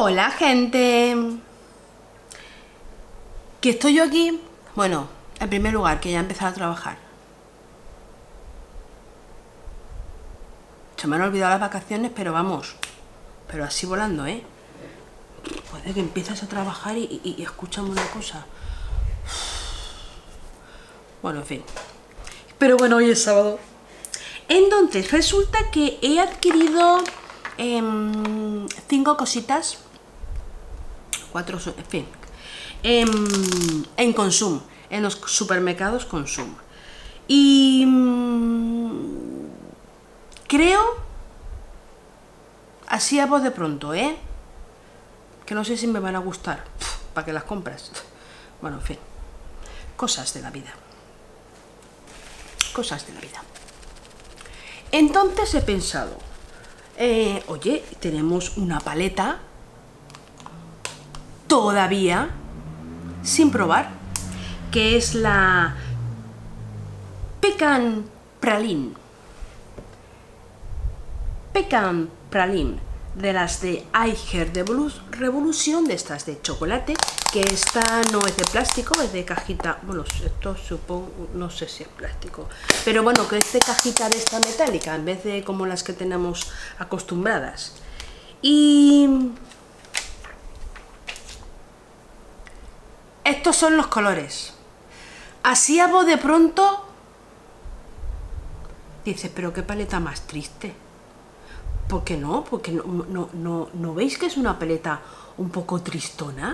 Hola, gente. ¿Que estoy yo aquí? Bueno, en primer lugar, que ya he empezado a trabajar. Se me han olvidado las vacaciones, pero vamos, pero así volando, ¿eh? Puede que empiezas a trabajar y escúchame una cosa. Bueno, en fin. Pero bueno, hoy es sábado. Entonces, resulta que he adquirido 5 cositas. 4, en fin. En Consum, en los supermercados Consum. Y creo, así a voz de pronto, que no sé si me van a gustar. ¿Para qué las compras? Bueno, en fin. Cosas de la vida. Cosas de la vida. Entonces he pensado, oye, tenemos una paleta todavía sin probar, que es la Pecan Praline. Pecan Praline, de las de Eicher de Revolución, de estas de chocolate, que esta no es de plástico, es de cajita, bueno, esto supongo, no sé si es plástico, pero bueno, que es de cajita de esta metálica, en vez de como las que tenemos acostumbradas. Y estos son los colores. Así a voz de pronto dices, pero qué paleta más triste. ¿Por qué no? Porque no veis que es una paleta un poco tristona.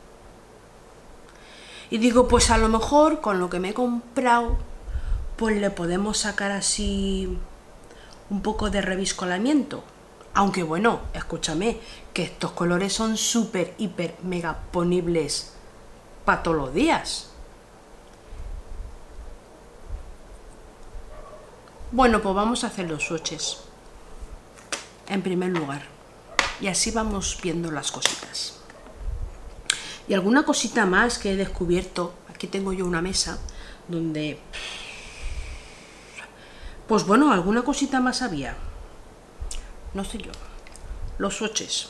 Y digo, pues a lo mejor con lo que me he comprado, pues le podemos sacar así un poco de reviscolamiento. Aunque bueno, escúchame, que estos colores son súper, hiper, mega ponibles para todos los días. Bueno, pues vamos a hacer los swatches en primer lugar, y así vamos viendo las cositas. Y alguna cosita más que he descubierto. Aquí tengo yo una mesa donde, pues bueno, alguna cosita más había, no sé yo. Los swatches,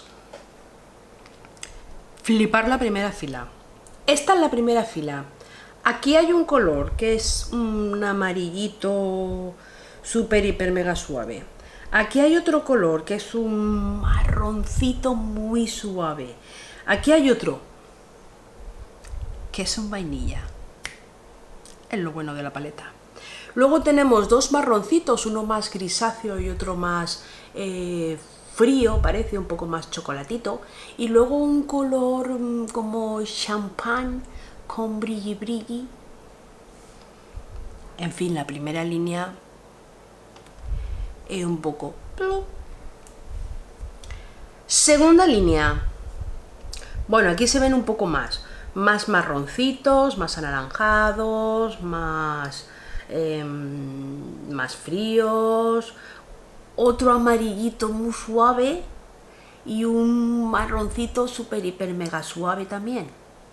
flipar la primera fila. Esta es la primera fila. Aquí hay un color que es un amarillito súper, hiper, mega suave. Aquí hay otro color que es un marroncito muy suave. Aquí hay otro que es un vainilla. Es lo bueno de la paleta. Luego tenemos dos marroncitos, uno más grisáceo y otro más frío, parece un poco más chocolatito. Y luego un color como champán con brilli brilli. En fin, la primera línea es un poco... Segunda línea. Bueno, aquí se ven un poco más marroncitos, más anaranjados, más fríos, otro amarillito muy suave y un marroncito súper, hiper, mega suave también.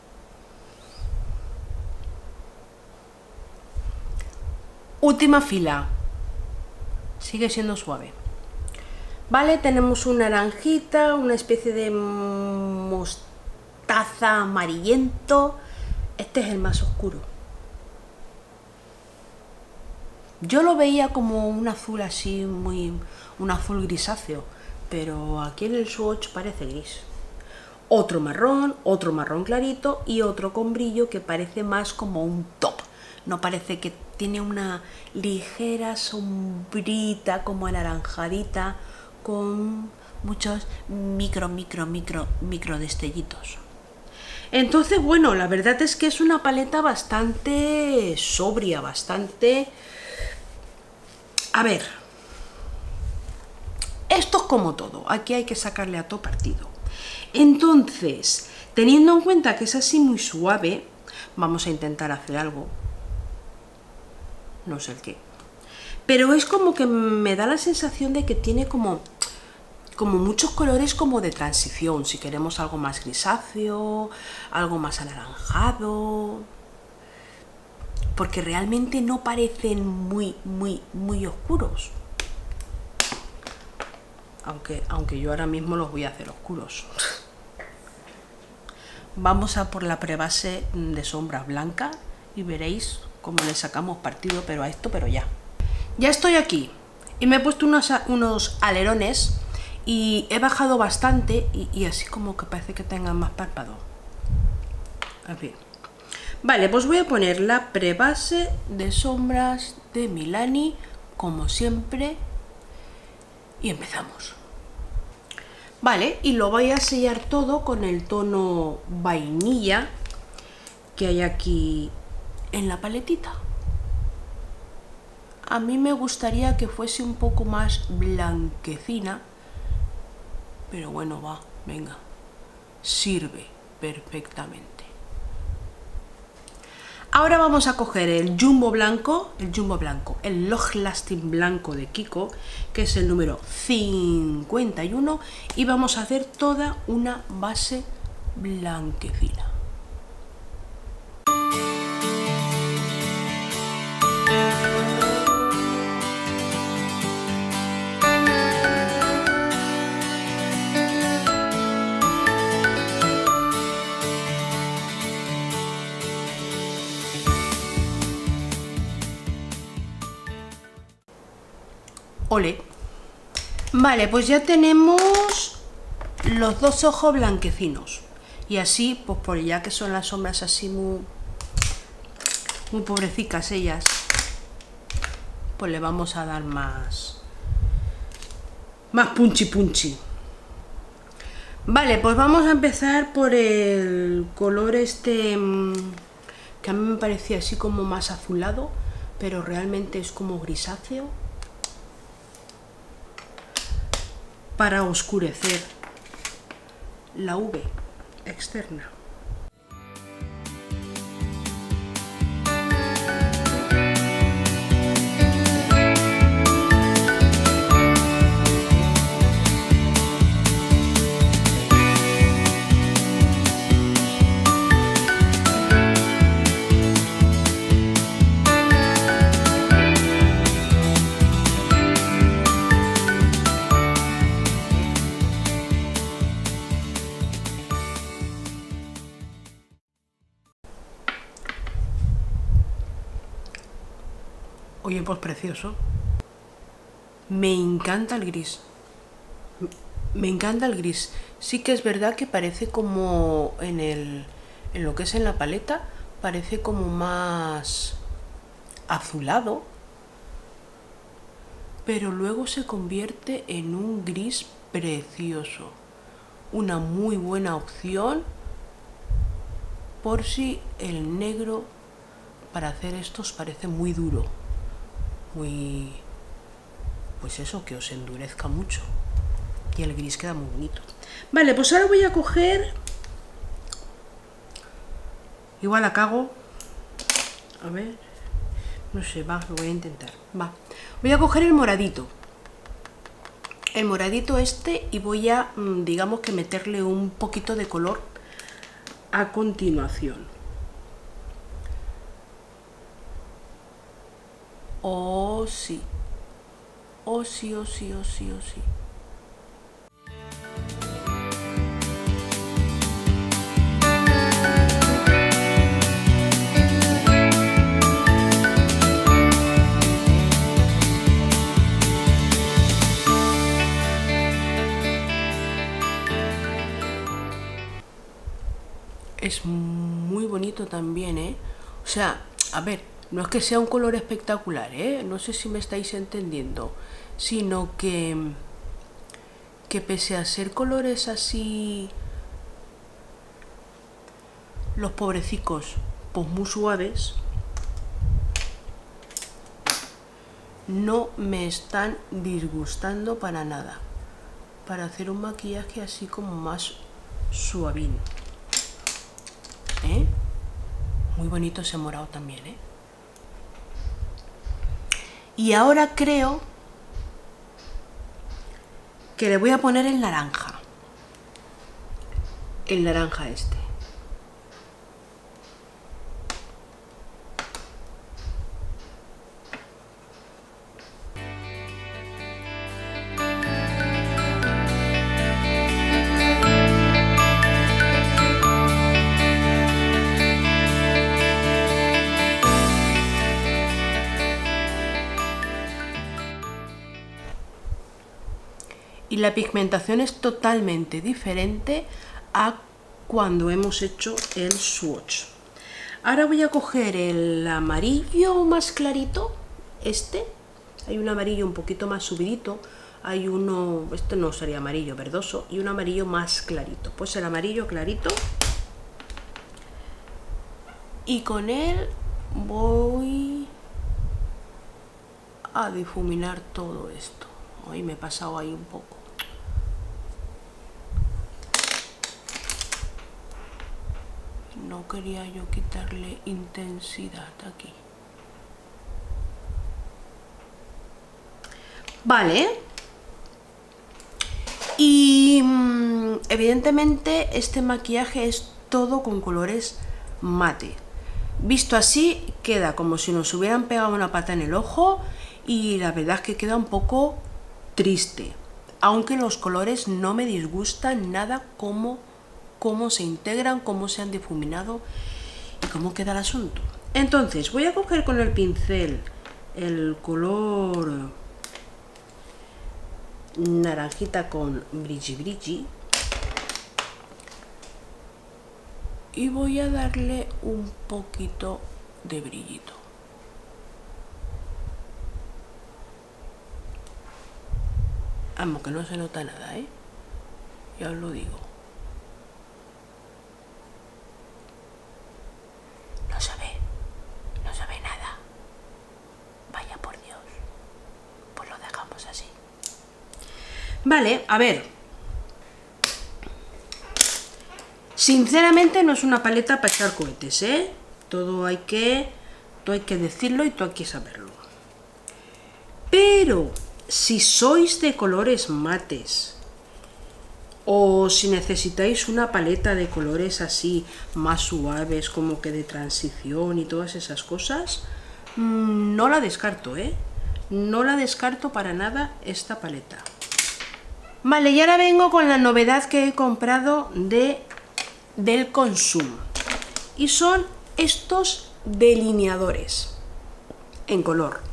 Última fila. Sigue siendo suave. Vale, tenemos una naranjita, una especie de mostaza amarillento. Este es el más oscuro. Yo lo veía como un azul así, un azul grisáceo, pero aquí en el swatch parece gris. Otro marrón clarito y otro con brillo que parece más como un top. No parece, que tiene una ligera sombrita como anaranjadita con muchos micro destellitos. Entonces, bueno, la verdad es que es una paleta bastante sobria, bastante... A ver, esto es como todo, aquí hay que sacarle a todo partido. Entonces, teniendo en cuenta que es así muy suave, vamos a intentar hacer algo. No sé el qué. Pero es como que me da la sensación de que tiene como muchos colores como de transición. Si queremos algo más grisáceo, algo más anaranjado. Porque realmente no parecen muy oscuros. Aunque yo ahora mismo los voy a hacer oscuros. vamos a por la prebase de sombra blanca y veréis cómo le sacamos partido pero a esto, pero ya. Ya estoy aquí y me he puesto unos alerones y he bajado bastante y así como que parece que tengan más párpado. A ver. Vale, pues voy a poner la prebase de sombras de Milani como siempre y empezamos. Vale, y lo voy a sellar todo con el tono vainilla que hay aquí en la paletita. A mí me gustaría que fuese un poco más blanquecina, pero bueno, va, venga, sirve perfectamente. Ahora vamos a coger el jumbo blanco, el Long Lasting blanco de Kiko, que es el número 51, y vamos a hacer toda una base blanquecina. Ole. Vale, pues ya tenemos los dos ojos blanquecinos. Y así, pues por ya que son las sombras así muy pobrecicas ellas, pues le vamos a dar más punchi punchi. Vale, pues vamos a empezar por el color este que a mí me parecía así como más azulado, pero realmente es como grisáceo, para oscurecer la V externa. Oye, pues precioso. Me encanta el gris. Me encanta el gris. Sí que es verdad que parece como en lo que es en la paleta, parece como más azulado, pero luego se convierte en un gris precioso. Una muy buena opción por si el negro para hacer estos parece muy duro. Muy, pues eso, que os endurezca mucho y el gris queda muy bonito. Vale, pues ahora voy a coger, igual la cago, a ver, no sé, va, lo voy a intentar, va, voy a coger el moradito este y voy a, digamos que meterle un poquito de color a continuación. Oh sí, oh sí, oh sí, oh sí, oh sí. Es muy bonito también, ¿eh? O sea, a ver, no es que sea un color espectacular, ¿eh? No sé si me estáis entendiendo, sino que pese a ser colores así, los pobrecicos, pues muy suaves, no me están disgustando para nada, para hacer un maquillaje así como más suavín, ¿eh? Muy bonito ese morado también, ¿eh? Y ahora creo que le voy a poner el naranja este. la pigmentación es totalmente diferente a cuando hemos hecho el swatch. Ahora voy a coger el amarillo más clarito, hay un amarillo un poquito más subidito, hay uno, este no sería amarillo verdoso, y un amarillo más clarito, pues el amarillo clarito, y con él voy a difuminar todo esto. Hoy me he pasado ahí un poco. No quería yo quitarle intensidad aquí. Vale. Y evidentemente este maquillaje es todo con colores mate. Visto así queda como si nos hubieran pegado una pata en el ojo y la verdad es que queda un poco triste. Aunque los colores no me disgustan nada cómo se integran, cómo se han difuminado y cómo queda el asunto. Entonces voy a coger con el pincel el color naranjita con brilli brilli y voy a darle un poquito de brillito. Vamos, que no se nota nada, ya os lo digo. No se ve nada. Vaya por Dios. Pues lo dejamos así. Vale, a ver. Sinceramente no es una paleta para echar cohetes, Todo hay que decirlo y todo hay que saberlo. Pero si sois de colores mates o si necesitáis una paleta de colores así más suaves, como que de transición y todas esas cosas, no la descarto, no la descarto para nada esta paleta. Vale, y ahora vengo con la novedad que he comprado del Consum, y son estos delineadores en color.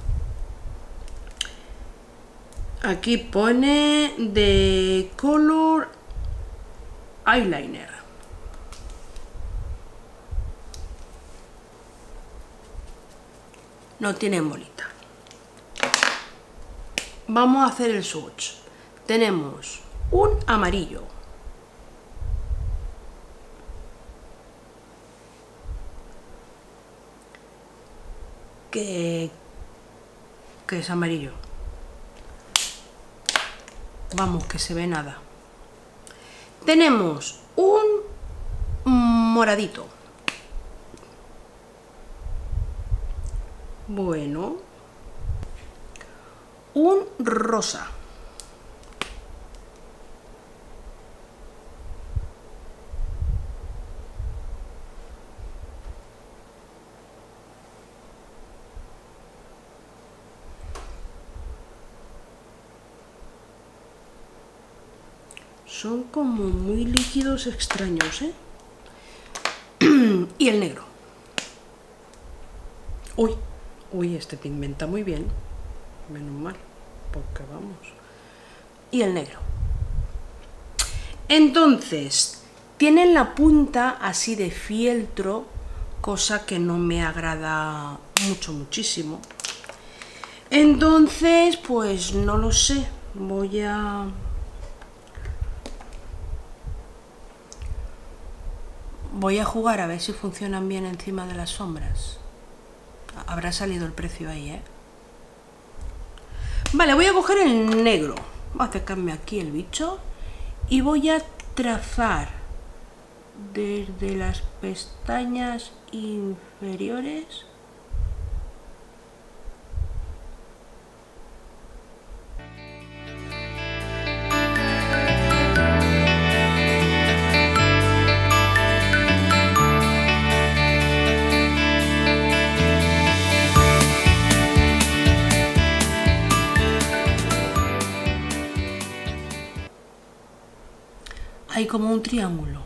Aquí pone de Color Eyeliner. No tienen bolita. Vamos a hacer el swatch. Tenemos un amarillo, que es amarillo. Vamos, que se ve nada. Tenemos un moradito. Bueno. Un rosa. Son como muy líquidos extraños, Y el negro. Uy, este pigmenta muy bien. Menos mal, porque vamos. Y el negro. Entonces, tienen la punta así de fieltro, cosa que no me agrada muchísimo. Entonces, pues no lo sé. Voy a jugar a ver si funcionan bien encima de las sombras. Habrá salido el precio ahí, Vale, voy a coger el negro. Voy a acercarme aquí el bicho y voy a trazar desde las pestañas inferiores . Hay como un triángulo.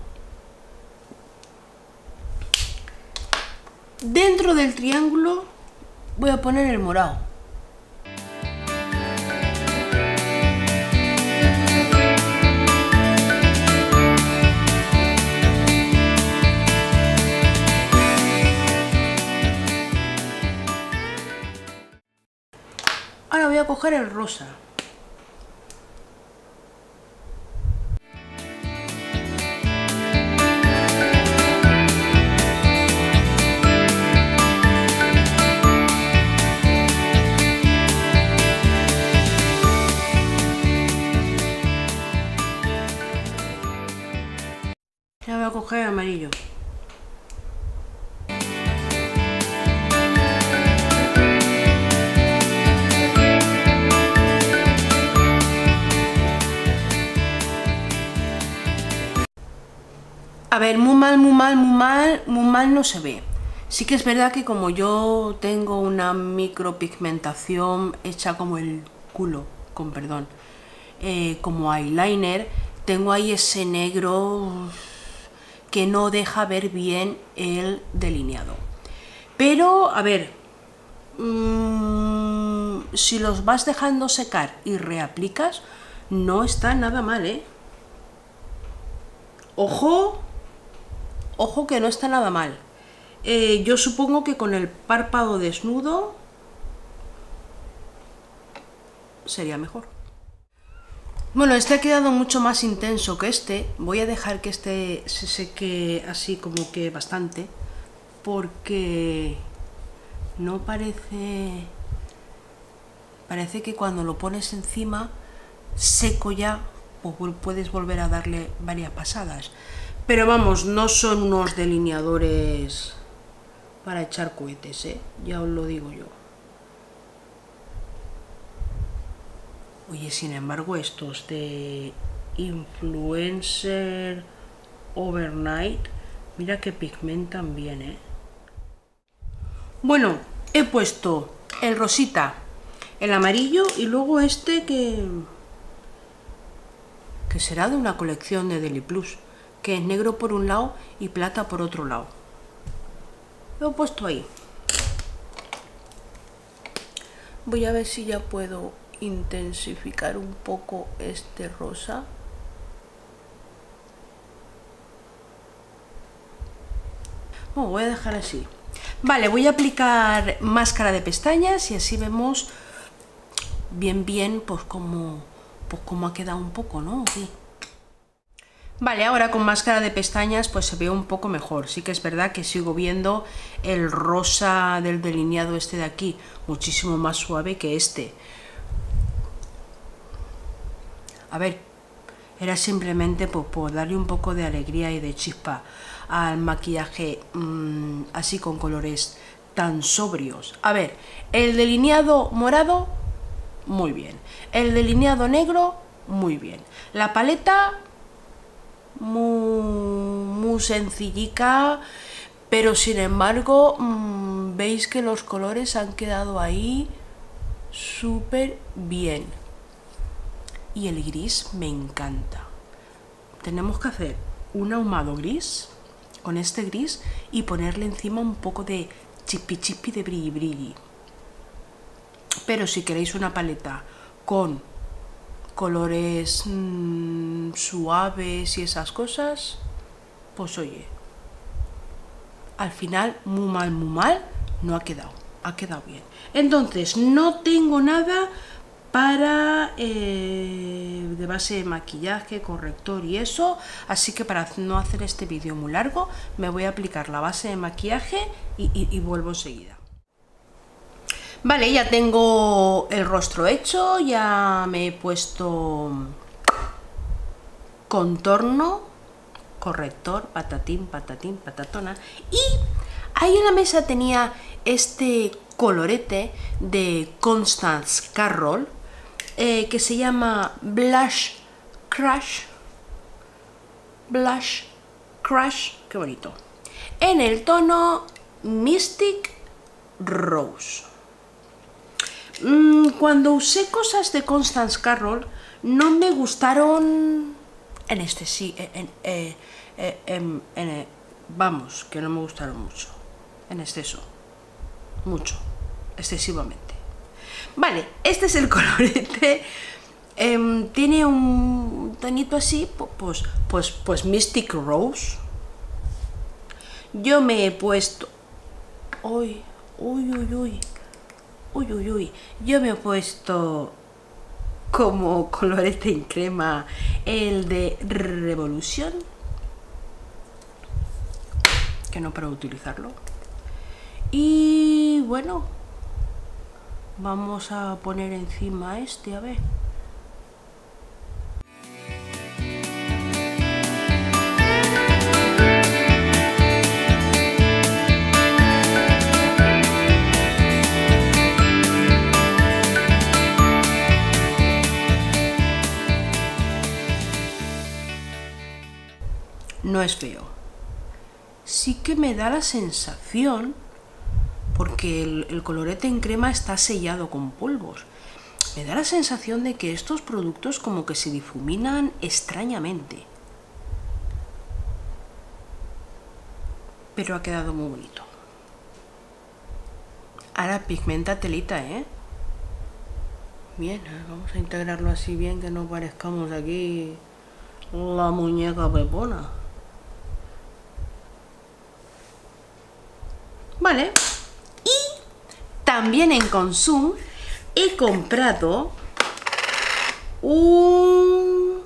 Dentro del triángulo voy a poner el morado. coger el rosa. Ya voy a coger el amarillo. A ver, muy mal no se ve. Sí que es verdad que como yo tengo una micropigmentación hecha como el culo, con perdón, como eyeliner, tengo ahí ese negro que no deja ver bien el delineado. Pero, a ver, si los vas dejando secar y reaplicas, no está nada mal, ¿eh? Ojo que no está nada mal. Yo supongo que con el párpado desnudo sería mejor. Bueno, este ha quedado mucho más intenso que este. Voy a dejar que este se seque así como que bastante, porque no parece que cuando lo pones encima seco ya, pues puedes volver a darle varias pasadas. Pero vamos, no son unos delineadores para echar cohetes, ya os lo digo yo. Oye, sin embargo, estos de Influencer Overnight, mira que pigmentan bien, Bueno, he puesto el rosita, el amarillo y luego este que será de una colección de Deli Plus, que es negro por un lado y plata por otro lado. Lo he puesto ahí. Voy a ver si ya puedo intensificar un poco este rosa. Bueno, voy a dejar así. Vale, voy a aplicar máscara de pestañas y así vemos bien pues cómo ha quedado un poco, ¿no? Aquí. Vale, ahora con máscara de pestañas pues se ve un poco mejor. Sí que es verdad que sigo viendo el rosa del delineado este de aquí, muchísimo más suave que este. A ver, era simplemente por darle un poco de alegría y de chispa al maquillaje así con colores tan sobrios. A ver, el delineado morado, muy bien. El delineado negro, muy bien. La paleta, muy sencillica, pero sin embargo veis que los colores han quedado ahí súper bien. Y el gris me encanta. Tenemos que hacer un ahumado gris con este gris y ponerle encima un poco de chipi de brilli. Pero si queréis una paleta con colores suaves y esas cosas, pues oye, al final muy mal no ha quedado bien. Entonces no tengo nada para de base de maquillaje, corrector y eso, así que para no hacer este vídeo muy largo me voy a aplicar la base de maquillaje y vuelvo enseguida. Vale, ya tengo el rostro hecho, ya me he puesto contorno, corrector, patatín, patatona, y ahí en la mesa tenía este colorete de Constance Carroll que se llama Blush Crush, qué bonito, en el tono Mystic Rose. Cuando usé cosas de Constance Carroll no me gustaron en este, sí, vamos, que no me gustaron mucho, en exceso, mucho, excesivamente. Vale, este es el colorete, tiene un tonito así, pues Mystic Rose. Yo me he puesto, uy, Uy, uy, uy. Yo me he puesto como colorete en crema el de Revolución, que no para utilizarlo. Y bueno, vamos a poner encima este, a ver. No es feo. Sí que me da la sensación, porque el colorete en crema está sellado con polvos, me da la sensación de que estos productos como que se difuminan extrañamente. Pero ha quedado muy bonito. Ahora pigmenta telita, ¿eh? Bien, vamos a integrarlo así bien, que no parezcamos aquí la muñeca pepona. Vale. Y también en Consum he comprado un...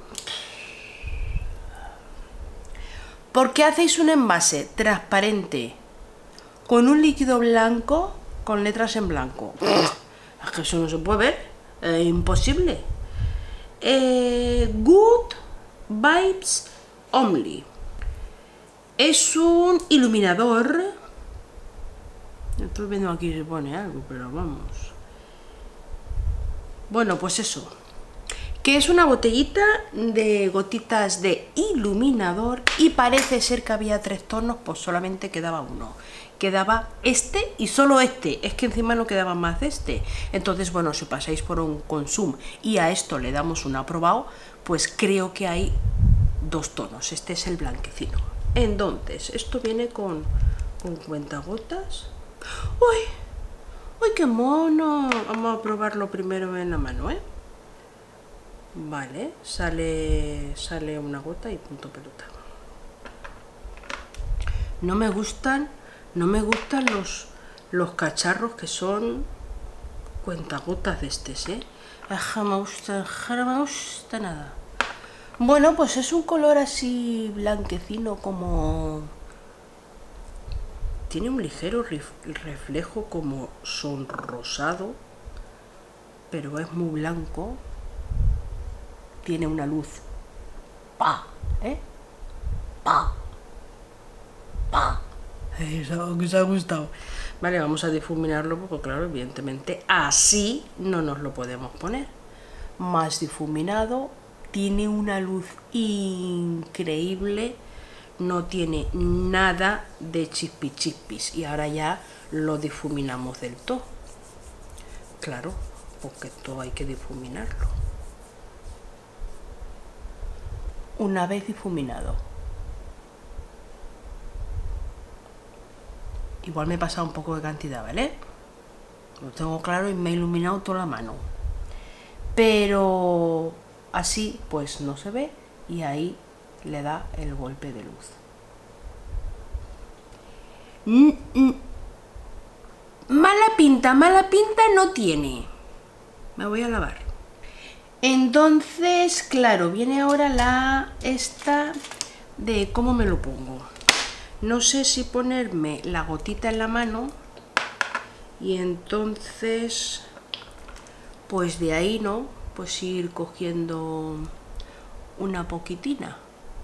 ¿Por qué hacéis un envase transparente con un líquido blanco con letras en blanco? Es que eso no se puede ver, es imposible. Good Vibes Only. Es un iluminador. Estoy viendo aquí si pone algo, pero vamos. Bueno, pues eso. Que es una botellita de gotitas de iluminador y parece ser que había 3 tonos, pues solamente quedaba uno. Quedaba este y solo este, es que encima no quedaba más de este. Entonces, bueno, si pasáis por un Consum y a esto le damos un aprobado, pues creo que hay 2 tonos. Este es el blanquecino. Entonces, esto viene con cuentagotas. ¡Uy! ¡Uy, qué mono! Vamos a probarlo primero en la mano, ¿eh? Vale, sale una gota y punto pelota. No me gustan los cacharros que son cuentagotas de estos, ¿eh? No me gusta nada. Bueno, pues es un color así blanquecino, como... Tiene un ligero reflejo como sonrosado, pero es muy blanco. Tiene una luz. ¡Pa! ¿Eh? ¡Pa! ¡Pa! Eso que os ha gustado. Vale, vamos a difuminarlo porque, claro, evidentemente así no nos lo podemos poner. Más difuminado, tiene una luz increíble, no tiene nada de chispis. Y ahora ya lo difuminamos del todo. Claro, porque todo hay que difuminarlo. Una vez difuminado. Igual me he pasado un poco de cantidad, ¿vale? Lo tengo claro y me he iluminado toda la mano. Pero así pues no se ve y ahí le da el golpe de luz. Mala pinta no tiene. Me voy a lavar. Entonces, claro, viene ahora esta de cómo me lo pongo. No sé si ponerme la gotita en la mano y entonces, pues de ahí, ¿no? Pues ir cogiendo una poquitina.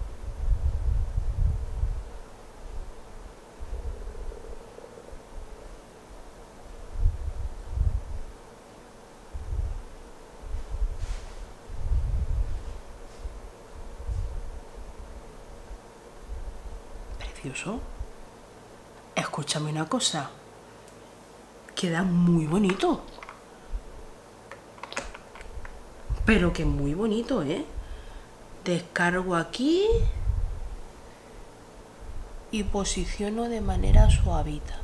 Precioso. Escúchame una cosa. Queda muy bonito. Pero que muy bonito, ¿eh? Descargo aquí y posiciono de manera suavita.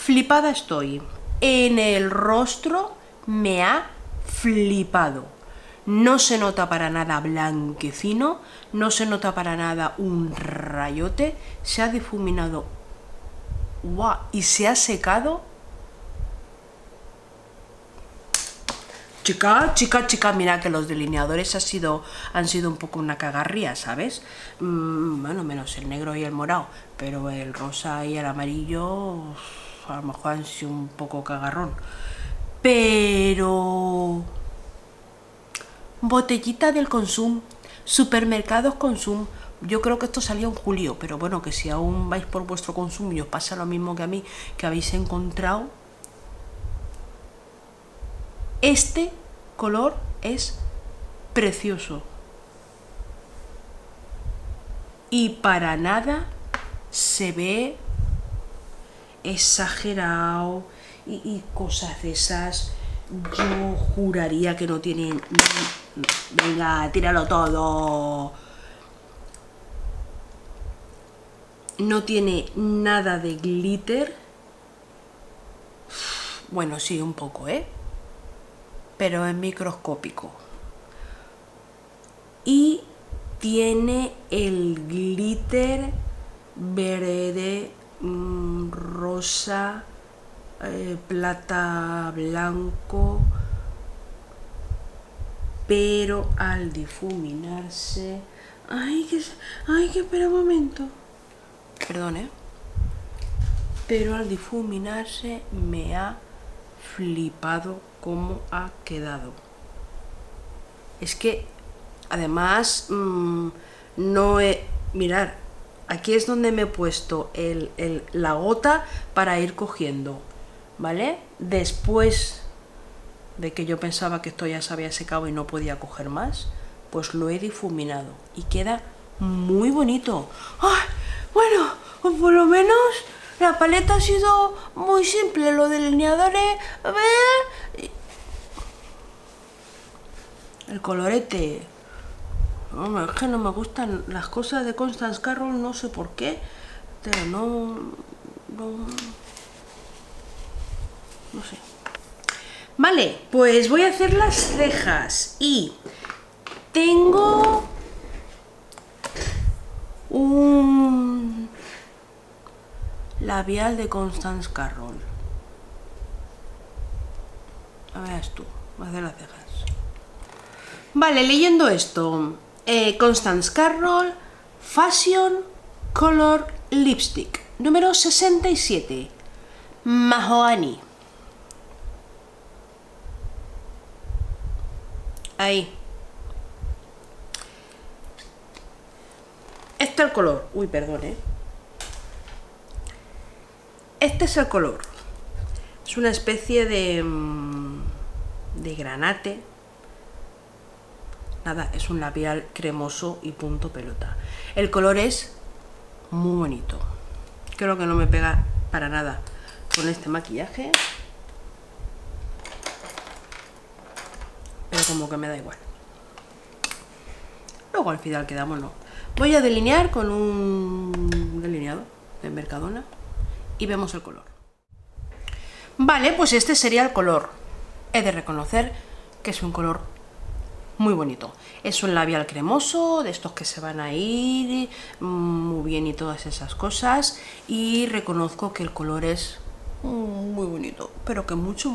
Flipada estoy. En el rostro me ha flipado. No se nota para nada blanquecino, no se nota para nada un rayote, se ha difuminado. ¡Guau! Y se ha secado. Chica, mira que los delineadores han sido un poco una cagarría, ¿sabes? Bueno, menos el negro y el morado, pero el rosa y el amarillo a lo mejor han sido un poco cagarrón. Pero... botellita del Consum, supermercados Consum. Yo creo que esto salió en julio, pero bueno, que si aún vais por vuestro Consum y os pasa lo mismo que a mí, que habéis encontrado... Este color es precioso. Y para nada se ve exagerado y cosas de esas. Yo juraría que no tienen... Venga, tíralo todo. No tiene nada de glitter. Bueno, sí, un poco, ¿eh? Pero es microscópico. Y tiene el glitter verde, rosa, plata, blanco, pero al difuminarse... Ay, que espera un momento. Perdón, pero al difuminarse me ha flipado cómo ha quedado. Es que además no he... Mirad, aquí es donde me he puesto la gota para ir cogiendo, ¿vale? Después de que yo pensaba que esto ya se había secado y no podía coger más, pues lo he difuminado y queda muy bonito. ¡Ay! Bueno, pues por lo menos la paleta ha sido muy simple, los delineadores... El colorete... No, es que no me gustan las cosas de Constance Carroll, no sé por qué, pero no sé. Vale, pues voy a hacer las cejas y tengo un labial de Constance Carroll. A ver tú, voy a hacer las cejas. Vale, leyendo esto, Constance Carroll Fashion Color Lipstick, número 67, Mahogany. Ahí. Este es el color. Uy, perdón, Este es el color. Es una especie de granate. Nada, es un labial cremoso y punto pelota. El color es muy bonito. Creo que no me pega para nada con este maquillaje, pero como que me da igual. Luego al final quedamos, no. Voy a delinear con un delineador de Mercadona y vemos el color. Vale, pues este sería el color. He de reconocer que es un color muy bonito. Es un labial cremoso, de estos que se van a ir muy bien y todas esas cosas. Y reconozco que el color es muy bonito, pero que mucho.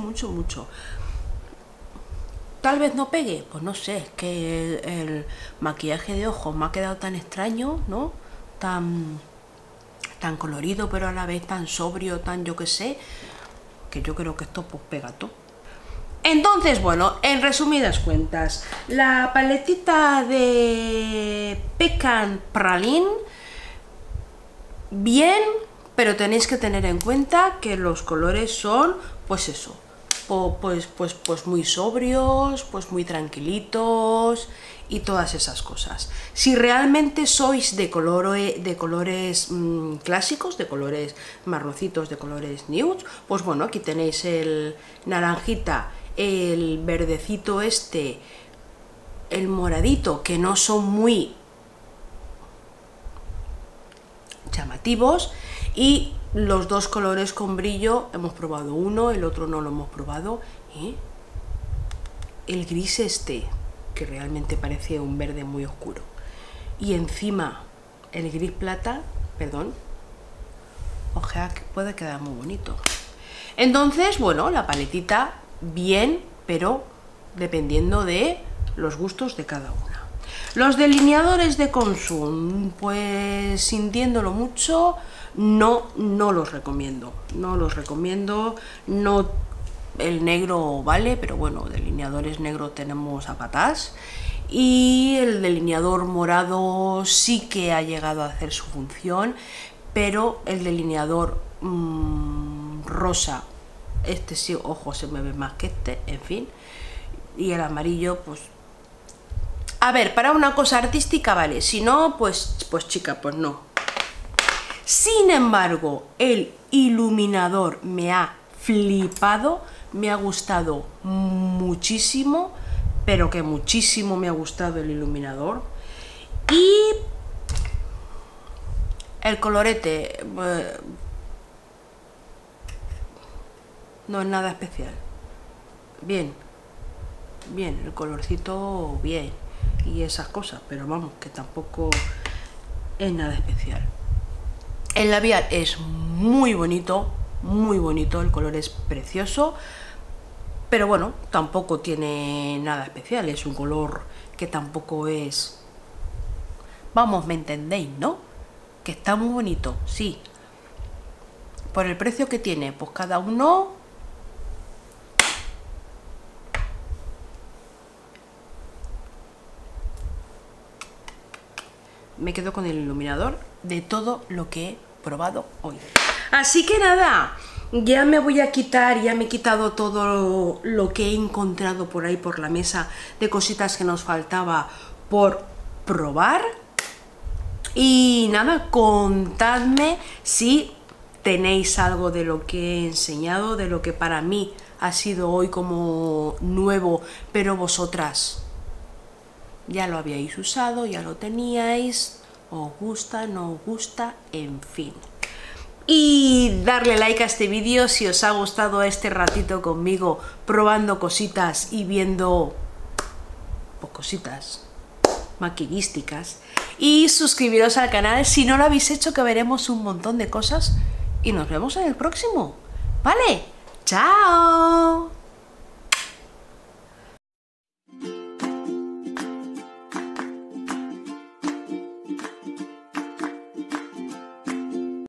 Tal vez no pegue, pues no sé, es que el maquillaje de ojos me ha quedado tan extraño, ¿no? Tan colorido, pero a la vez tan sobrio, tan yo que sé, que yo creo que esto pues pega todo. Entonces, bueno, en resumidas cuentas, la paletita de Pecan Praline, bien, pero tenéis que tener en cuenta que los colores son, pues eso, pues muy sobrios, pues muy tranquilitos y todas esas cosas. Si realmente sois de colores clásicos, de colores marroncitos, de colores nude, pues bueno, aquí tenéis el naranjita, el verdecito este, el moradito, que no son muy llamativos, y los dos colores con brillo, hemos probado uno, el otro no lo hemos probado. El gris este, que realmente parece un verde muy oscuro, y encima el gris plata, perdón, ojalá que puede quedar muy bonito. Entonces, bueno, la paletita bien, pero dependiendo de los gustos de cada una. Los delineadores de Consum, pues sintiéndolo mucho, no los recomiendo. No los recomiendo. No, el negro vale, pero bueno, delineadores negros tenemos a patás. Y el delineador morado sí que ha llegado a hacer su función, pero el delineador rosa, este sí, ojo, se me ve más que este, en fin. Y el amarillo, pues... A ver, para una cosa artística vale, si no, pues chica, pues no. Sin embargo, el iluminador me ha flipado, me ha gustado muchísimo, pero que muchísimo me ha gustado el iluminador. Y el colorete no es nada especial. Bien, bien, el colorcito bien y esas cosas, pero vamos, que tampoco es nada especial. El labial es muy bonito, el color es precioso, pero bueno, tampoco tiene nada especial, es un color que tampoco es... Vamos, me entendéis, ¿no? Que está muy bonito, sí. Por el precio que tiene, pues cada uno... Me quedo con el iluminador de todo lo que he probado hoy. Así que nada, ya me voy a quitar, ya me he quitado todo lo que he encontrado por ahí por la mesa de cositas que nos faltaba por probar. Y nada, contadme si tenéis algo de lo que he enseñado, de lo que para mí ha sido hoy como nuevo, pero vosotras ya lo habíais usado, ya lo teníais, os gusta, no os gusta, en fin. Y darle like a este vídeo si os ha gustado este ratito conmigo probando cositas y viendo pues, cositas maquillísticas. Y suscribiros al canal si no lo habéis hecho, que veremos un montón de cosas. Y nos vemos en el próximo. ¿Vale? ¡Chao!